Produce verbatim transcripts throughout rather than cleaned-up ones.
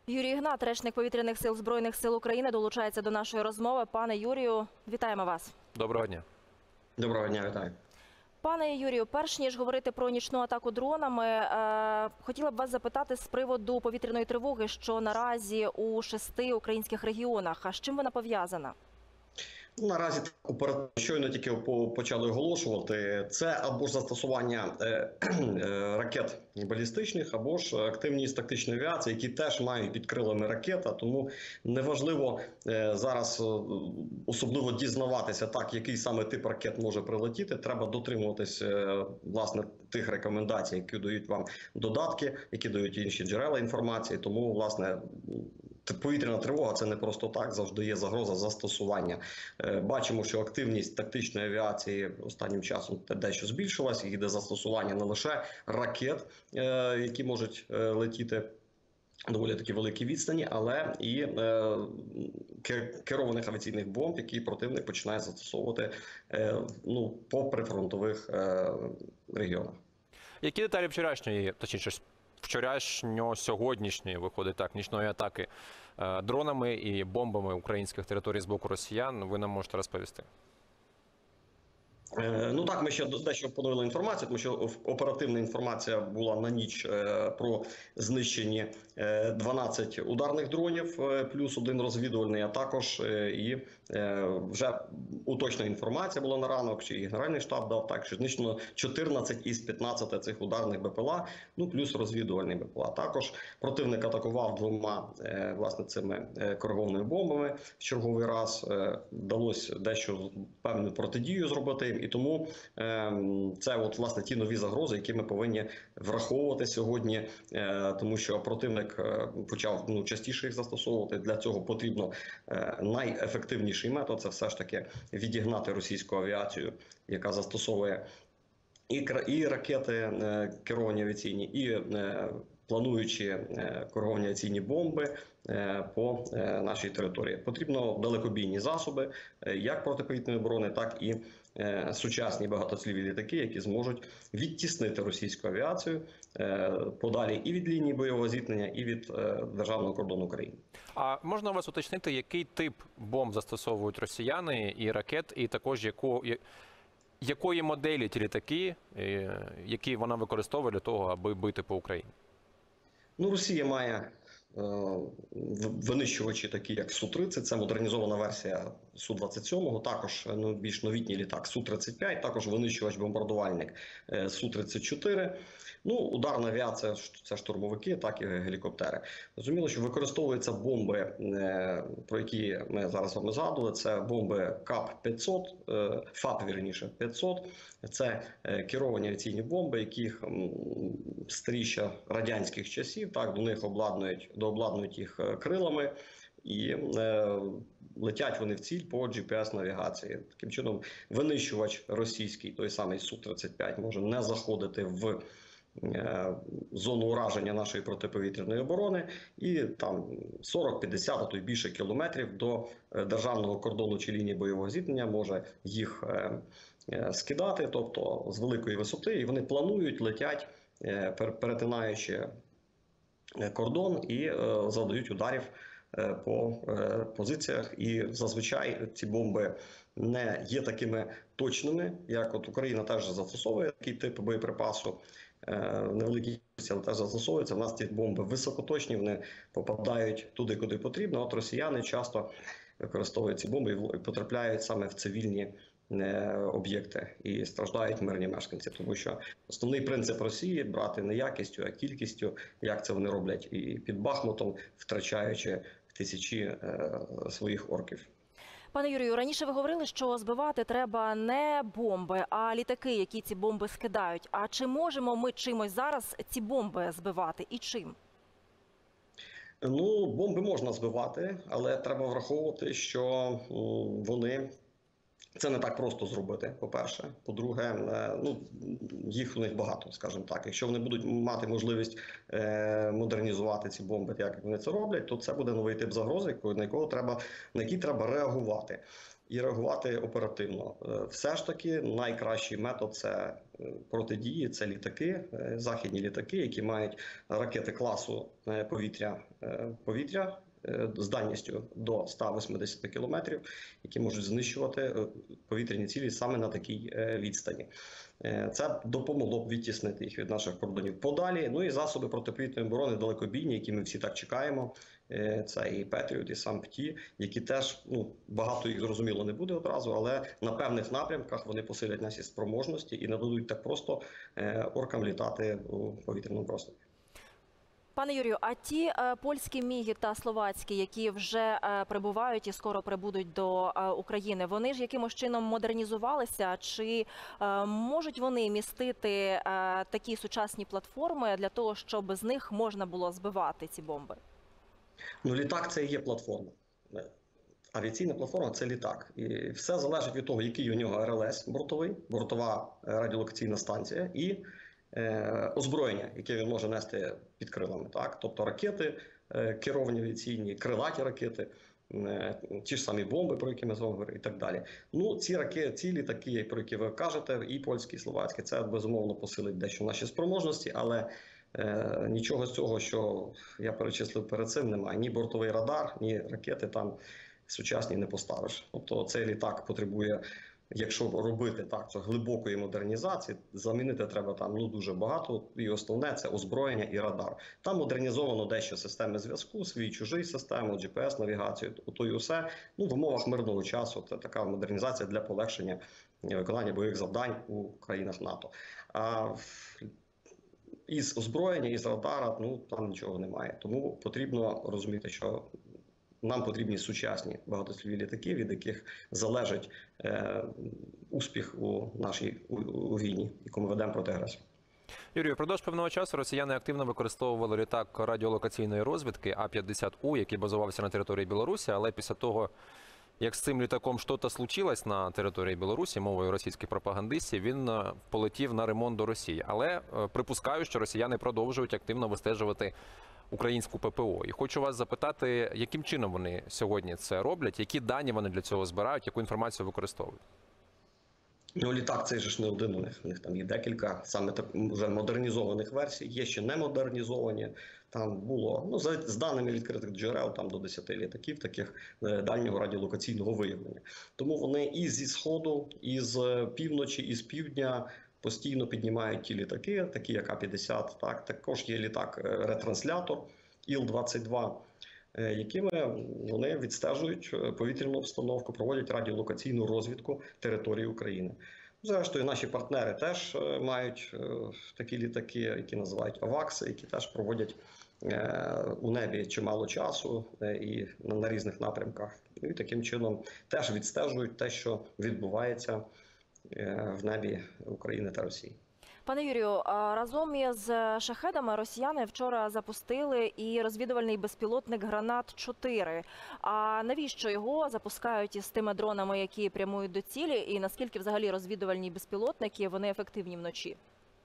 Юрій Ігнат, речник повітряних сил Збройних сил України, долучається до нашої розмови. Пане Юрію, вітаємо вас. Доброго дня. Доброго дня, вітаю. Пане Юрію, перш ніж говорити про нічну атаку дронами, е, хотіла б вас запитати з приводу повітряної тривоги, що наразі у шести українських регіонах. А з чим вона пов'язана? Наразі оперативно щойно тільки почали оголошувати. Це або ж застосування е, е, ракет балістичних, або ж активність тактичної авіації, які теж мають під крилами ракета. Тому неважливо е, зараз особливо дізнаватися, так, який саме тип ракет може прилетіти. Треба дотримуватись е, власне тих рекомендацій, які дають вам додатки, які дають інші джерела інформації. Тому власне повітряна тривога – це не просто так, завжди є загроза застосування. Бачимо, що активність тактичної авіації останнім часом дещо збільшилась, йде застосування не лише ракет, які можуть летіти доволі такі великі відстані, але і керованих авіаційних бомб, які противник починає застосовувати ну, по прифронтових регіонах. Які деталі вчорашньої, точніше, вчорашньо-сьогоднішньої, виходить так, нічної атаки дронами і бомбами українських територій з боку росіян, ви нам можете розповісти? Ну так, ми ще дещо поновили інформацію, тому що оперативна інформація була на ніч про знищені дванадцять ударних дронів, плюс один розвідувальний, а також і вже уточна інформація була на ранок, чи Генеральний штаб дав так, що знищено чотирнадцять із п'ятнадцяти цих ударних БПЛА, ну плюс розвідувальний БПЛА. Також противник атакував двома власне цими коригованими бомбами в черговий раз, вдалося дещо певну протидію зробити. І тому е, це от, власне, ті нові загрози, які ми повинні враховувати сьогодні, е, тому що противник е, почав ну, частіше їх застосовувати. Для цього потрібно е, найефективніший метод – це все ж таки відігнати російську авіацію, яка застосовує і, і ракети е, керовані авіаційні, і е, плануючи е, керовані авіаційні бомби е, по е, нашій території. Потрібно далекобійні засоби, е, як протиповітряної оборони, так і е, сучасні багатоцільові літаки, які зможуть відтіснити російську авіацію е, подалі і від лінії бойового зіткнення, і від е, державного кордону України. А можна у вас уточнити, який тип бомб застосовують росіяни і ракет, і також яку... якої моделі ті літаки, які вона використовує для того, аби бити по Україні? Ну, Росія має е, винищувачі такі, як Су тридцять, це модернізована версія Су двадцять сім, також ну, більш новітній літак Су тридцять п'ять, також винищувач-бомбардувальник е, Су тридцять чотири. Ну, ударна авіація – це штурмовики, так і гелікоптери. Зрозуміло, що використовуються бомби, е, про які ми зараз вам згадували, це бомби КАП п'ятсот, е, ФАП, вірніше, п'ятсот. Це е, керовані авіаційні бомби, яких старіше радянських часів, так, до них обладнують, дообладнують їх крилами, і е, летять вони в ціль по джі пі ес-навігації. Таким чином, винищувач російський, той самий Су тридцять п'ять, може не заходити в е, зону ураження нашої протиповітряної оборони, і там сорок-п'ятдесят, а то й більше кілометрів до державного кордону чи лінії бойового зіткнення може їх е, е, скидати, тобто з великої висоти, і вони планують, летять, перетинаючи кордон, і завдають ударів по позиціях. І зазвичай ці бомби не є такими точними, як от Україна теж застосовує такий тип боєприпасу, невеликі, але теж застосовуються. У нас ці бомби високоточні, вони попадають туди, куди потрібно. От росіяни часто використовують ці бомби і потрапляють саме в цивільні об'єкти, і страждають мирні мешканці, тому що основний принцип Росії – брати не якістю, а кількістю, як це вони роблять і під Бахмутом, втрачаючи тисячі е, своїх орків. Пане Юрію, раніше ви говорили, що збивати треба не бомби, а літаки, які ці бомби скидають. А чи можемо ми чимось зараз ці бомби збивати і чим? Ну, бомби можна збивати, але треба враховувати, що вони... Це не так просто зробити, по-перше. По-друге, ну, їх у них багато, скажімо так. Якщо вони будуть мати можливість е, модернізувати ці бомби, як вони це роблять, то це буде новий тип загрози, на якого треба, на який треба реагувати. і реагувати оперативно. Е, Все ж таки найкращий метод це е, протидії, це літаки, е, західні літаки, які мають ракети класу е, повітря, е, повітря е, з дальністю до ста восьмидесяти кілометрів, які можуть знищувати е, повітряні цілі саме на такій е, відстані. Е, Це допомогло б відтіснити їх від наших кордонів подалі. Ну і засоби протиповітряної оборони далекобійні, які ми всі так чекаємо. Е, Це і Петріот, і сам ПТІ, які теж, ну, багато їх зрозуміло не буде одразу, але на певних напрямках вони посилять наші спроможності і не дадуть так просто е, оркам літати у повітряному просторі. Пане Юрію, а ті е, польські міги та словацькі, які вже е, прибувають і скоро прибудуть до е, України, вони ж якимось чином модернізувалися? Чи е, можуть вони містити е, такі сучасні платформи для того, щоб з них можна було збивати ці бомби? Ну, літак – це і є платформа. Авіаційна платформа – це літак. І все залежить від того, який у нього РЛС бортовий, бортова радіолокаційна станція, і е, озброєння, яке він може нести під крилами. Так? Тобто ракети е, керовані авіаційні, крилаті ракети, е, ті ж самі бомби, про які ми з вами говорили, і так далі. Ну, ці ракети, ці літаки, про які ви кажете, і польські, і словацькі, це безумовно посилить дещо наші спроможності, але Е, нічого з цього, що я перечислив перед цим, немає. Ні бортовий радар, ні ракети там сучасні не поставиш. Тобто цей літак потребує, якщо робити так, то глибокої модернізації, замінити треба там ну дуже багато. І основне це озброєння і радар. Там модернізовано дещо системи зв'язку, свій чужий систему, джі пі ес-навігацію, то й усе. Ну, в умовах мирного часу це така модернізація для полегшення виконання бойових завдань у країнах НАТО. А із озброєння, із радара, ну там нічого немає. Тому потрібно розуміти, що нам потрібні сучасні багатоцільові літаки, від яких залежить е, успіх у нашій у, у війні, яку ми ведемо проти агресора. Юрію, впродовж певного часу росіяни активно використовували літак радіолокаційної розвідки А п'ятдесят У, який базувався на території Білорусі, але після того, як з цим літаком щось случилось на території Білорусі, мовою російських пропагандистів, він полетів на ремонт до Росії. Але припускаю, що росіяни продовжують активно вистежувати українську ППО. І хочу вас запитати, яким чином вони сьогодні це роблять, які дані вони для цього збирають, яку інформацію використовують? Ну, літак цей же ж не один у них. У них там є декілька саме так вже модернізованих версій, є ще не модернізовані. Там було, ну, за з даними відкритих джерел, там до десяти літаків таких е, дальнього радіолокаційного виявлення. Тому вони і зі сходу, і з півночі, і з півдня постійно піднімають ті літаки, такі як А п'ятдесят. Так, також є літак-ретранслятор Іл двадцять два. Якими вони відстежують повітряну обстановку, проводять радіолокаційну розвідку території України. Зрештою, наші партнери теж мають такі літаки, які називають авакси, які теж проводять у небі чимало часу і на різних напрямках. І таким чином теж відстежують те, що відбувається в небі України та Росії. Пане Юрію, разом із шахедами росіяни вчора запустили і розвідувальний безпілотник «Гранат чотири». А навіщо його запускають із тими дронами, які прямують до цілі? І наскільки взагалі розвідувальні безпілотники, вони ефективні вночі?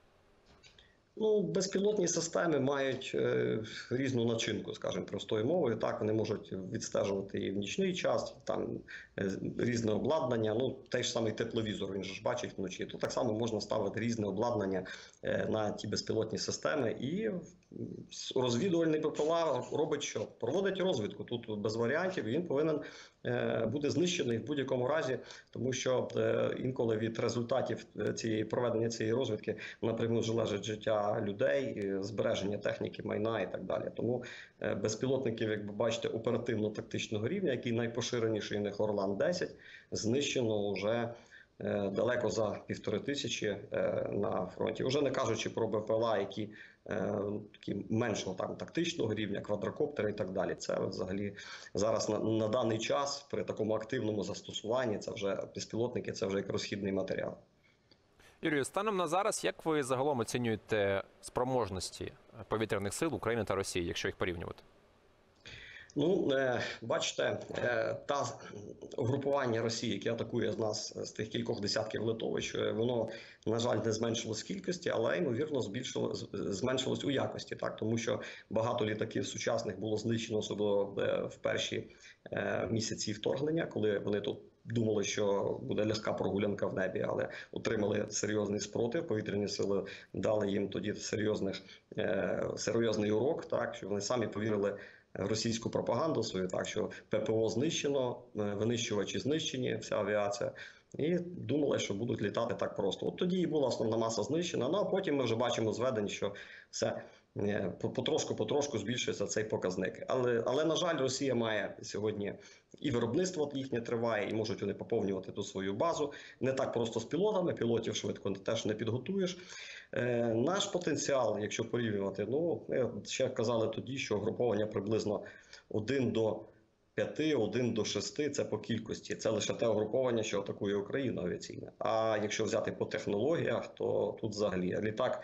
Ну, безпілотні системи мають е, різну начинку, скажімо, простою мовою. Так, вони можуть відстежувати і в нічний час, там е, різне обладнання. Ну, той ж самий тепловізор, він же ж бачить вночі. То так само можна ставити різне обладнання е, на ті безпілотні системи. І розвідувальний БПЛА робить що? Проводить розвідку. Тут без варіантів. Він повинен е, бути знищений в будь-якому разі, тому що е, інколи від результатів цієї проведення цієї розвідки напряму залежить життя людей, збереження техніки, майна і так далі. Тому безпілотників, як ви бачите, оперативно-тактичного рівня, який найпоширеніший у них Орлан десять, знищено вже далеко за півтори тисячі на фронті. Уже не кажучи про БПЛА, які такі меншого там тактичного рівня, квадрокоптери і так далі. Це взагалі зараз на, на даний час при такому активному застосуванні це вже безпілотники, це вже як розхідний матеріал. Юрію, станом на зараз, як ви загалом оцінюєте спроможності повітряних сил України та Росії, якщо їх порівнювати? Ну, бачите, та угрупування Росії, яке атакує з нас з тих кількох десятків литовищ, воно, на жаль, не зменшилось в кількості, але, ймовірно, збільшилось, зменшилось у якості, так, тому що багато літаків сучасних було знищено, особливо в перші місяці вторгнення, коли вони тут думали, що буде легка прогулянка в небі, але отримали серйозний спротив. Повітряні сили дали їм тоді серйозних, е, серйозний урок, так, що вони самі повірили в російську пропаганду свою, так, що ППО знищено, винищувачі знищені, вся авіація. І думали, що будуть літати так просто. От тоді і була основна маса знищена. Ну а потім ми вже бачимо зведень, що все потрошку-потрошку збільшується цей показник. Але, але, на жаль, Росія має сьогодні і виробництво їхнє триває, і можуть вони поповнювати ту свою базу. Не так просто з пілотами, пілотів швидко теж не підготуєш. Е, наш потенціал, якщо порівнювати, ну, ще казали тоді, що угруповання приблизно один до п'яти, один до шести – це по кількості. Це лише те угруповання, що атакує Україну авіаційне. А якщо взяти по технологіях, то тут взагалі літак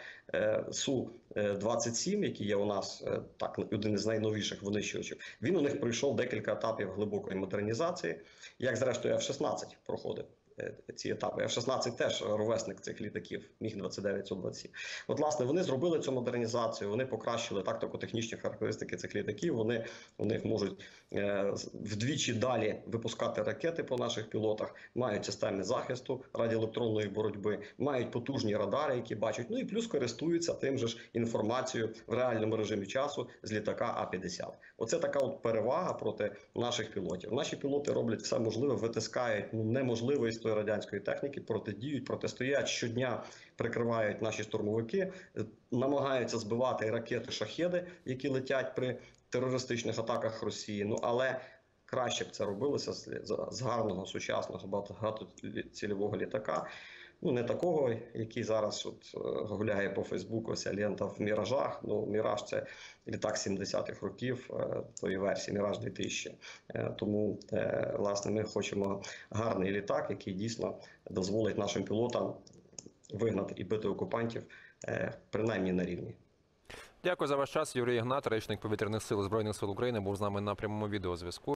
Су двадцять сім, який є у нас так один із найновіших винищувачів, він у них пройшов декілька етапів глибокої модернізації, як зрештою Еф шістнадцять проходив ці етапи. Еф шістнадцять теж ровесник цих літаків, Міг двадцять дев'ять, Су двадцять сім. От, власне, вони зробили цю модернізацію, вони покращили тактико-технічні характеристики цих літаків, вони у них можуть е, вдвічі далі випускати ракети по наших пілотах, мають системи захисту радіоелектронної боротьби, мають потужні радари, які бачать, ну і плюс користуються тим же ж інформацією в реальному режимі часу з літака А п'ятдесят. Оце така от перевага проти наших пілотів. Наші пілоти роблять все можливе, витискають ну, неможливе із тої радянської техніки, протидіють, протистоять, щодня прикривають наші штурмовики, намагаються збивати ракети «Шахеди», які летять при терористичних атаках Росії. Ну, але краще б це робилося з, з гарного, сучасного, багатоцільового літака. Ну, не такого, який зараз от, гуляє по Фейсбуку, ця лента в «Міражах». Ну, «Міраж» – це літак сімдесятих років, тої версії, «Міраж дві тисячі». Тому, власне, ми хочемо гарний літак, який дійсно дозволить нашим пілотам вигнати і бити окупантів, принаймні на рівні. Дякую за ваш час. Юрій Ігнат, речник повітряних сил Збройних сил України, був з нами на прямому відеозв'язку.